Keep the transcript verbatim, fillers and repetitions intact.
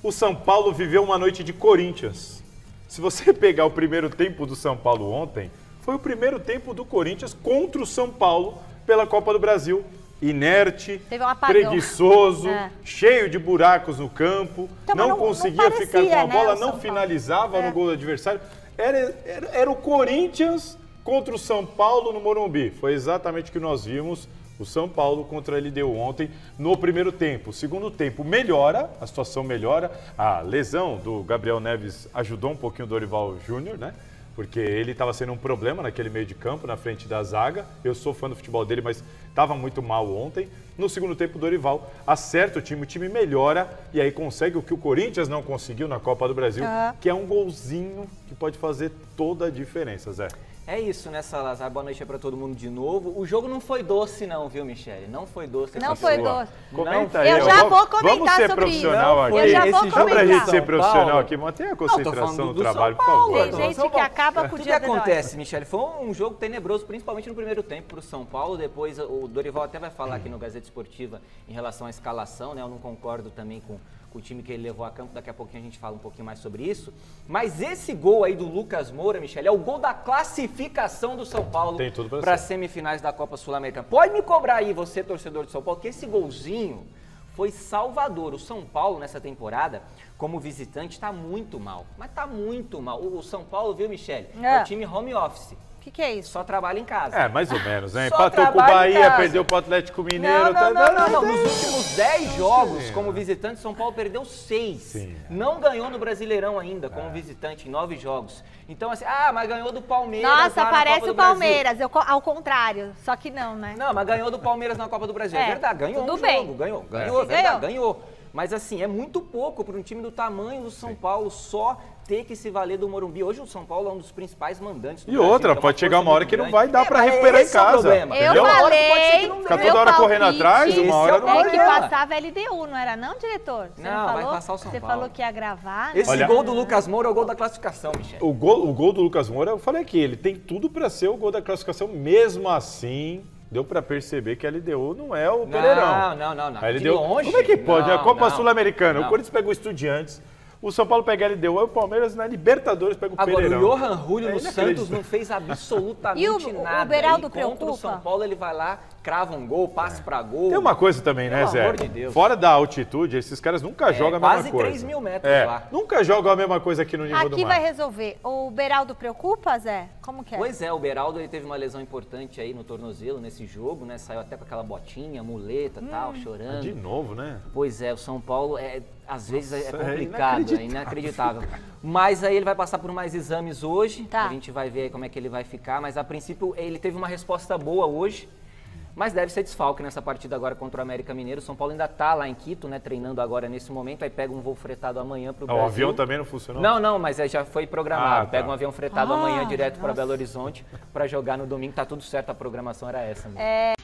o São Paulo viveu uma noite de Corinthians. Se você pegar o primeiro tempo do São Paulo ontem, foi o primeiro tempo do Corinthians contra o São Paulo pela Copa do Brasil. Inerte, um preguiçoso, é. cheio de buracos no campo, então, não, não conseguia não parecia, ficar com a bola, né, não finalizava é. no gol do adversário. Era, era, era o Corinthians contra o São Paulo no Morumbi. Foi exatamente o que nós vimos. O São Paulo contra a L D U ontem no primeiro tempo. O segundo tempo melhora, a situação melhora. A lesão do Gabriel Neves ajudou um pouquinho o Dorival Júnior, né? Porque ele estava sendo um problema naquele meio de campo, na frente da zaga. Eu sou fã do futebol dele, mas estava muito mal ontem. No segundo tempo, o Dorival acerta o time, o time melhora e aí consegue o que o Corinthians não conseguiu na Copa do Brasil, ah. que é um golzinho que pode fazer toda a diferença, Zé. É isso, né, Salazar? Boa noite para todo mundo de novo. O jogo não foi doce não, viu, Michele? Não foi doce. Não foi doce. Comenta aí. Eu já vou comentar vamos ser sobre profissional isso. aqui. Eu já vou comentar. Só pra gente ser profissional aqui, mantenha a concentração no trabalho, por favor. Tem gente que acaba com o dia O que acontece, Michele? Foi um jogo tenebroso, principalmente no primeiro tempo para o São Paulo. Depois o Dorival até vai falar aqui no Gazeta Esportiva em relação à escalação, né? Eu não concordo também com... o time que ele levou a campo, daqui a pouquinho a gente fala um pouquinho mais sobre isso. Mas esse gol aí do Lucas Moura, Michele, é o gol da classificação do São Paulo para as semifinais da Copa Sul-Americana. Pode me cobrar aí, você torcedor de São Paulo, que esse golzinho foi salvador. O São Paulo, nessa temporada, como visitante, está muito mal. Mas está muito mal. O São Paulo, viu, Michele? É, é o time home office. O que, que é isso? Só trabalha em casa. É, mais ou menos, né? Empatou com o Bahia, perdeu pro Atlético Mineiro. Não, não, não, não, não. Nos últimos dez jogos como visitante, São Paulo perdeu seis. Sim. Não ganhou no Brasileirão ainda como é. visitante em nove jogos. Então, assim, ah, mas ganhou do Palmeiras. Nossa, parece o Palmeiras, eu, ao contrário. Só que não, né? Não, mas ganhou do Palmeiras na Copa do Brasil. É, é verdade, ganhou tudo um bem. jogo. Ganhou, ganhou, é verdade, ganhou. Mas assim, é muito pouco para um time do tamanho do São Sim. Paulo só ter que se valer do Morumbi. Hoje o São Paulo é um dos principais mandantes do E Brasil, outra, é pode chegar uma hora que não vai dar é, para recuperar em casa. É eu entendeu? falei, ficar toda hora correndo atrás, uma hora não é vai que dar. passava L D U, não era não, diretor? Você não, não falou? vai passar o São Você Paulo. falou que ia gravar. Esse Olha, gol do Lucas Moura é o gol da classificação, Michele. O gol, o gol do Lucas Moura, eu falei aqui, ele tem tudo para ser o gol da classificação, mesmo assim... Deu para perceber que a L D U não é o Pereirão. Não, não, não. não. A L D U, de longe? Como é que pode? Não, a Copa não, Sul-Americana, não. o Corinthians pega o Estudiantes, o São Paulo pega a L D U, aí o Palmeiras na Libertadores pega o Agora, Pereirão. Agora, o Johan Julio é no Santos não fez absolutamente e o, nada. O Beraldo e preocupa? Contra o São Paulo, ele vai lá, crava um gol, passa é. para gol. Tem uma coisa também, né, Pelo Zé? amor de Deus. Fora da altitude, esses caras nunca é, jogam a mesma quase coisa. três mil metros é, lá. Nunca jogam a mesma coisa aqui no nível aqui do mar. Aqui vai resolver. O Beraldo preocupa, Zé? Como que é? Pois é, o Beraldo ele teve uma lesão importante aí no tornozelo, nesse jogo, né? Saiu até com aquela botinha, muleta e hum. tal, chorando. De novo, né? Pois é, o São Paulo, é, às vezes Nossa, é complicado, é inacreditável. é inacreditável. Mas aí ele vai passar por mais exames hoje, tá. a gente vai ver aí como é que ele vai ficar, mas a princípio ele teve uma resposta boa hoje. Mas deve ser desfalque nessa partida agora contra o América Mineiro. O São Paulo ainda está lá em Quito, né, treinando agora nesse momento. Aí pega um voo fretado amanhã para o Brasil. O avião também não funcionou? Não, não, mas já foi programado. Ah, tá. Pega um avião fretado ah, amanhã direto para nossa. Belo Horizonte para jogar no domingo. Tá tudo certo, a programação era essa mesmo. É...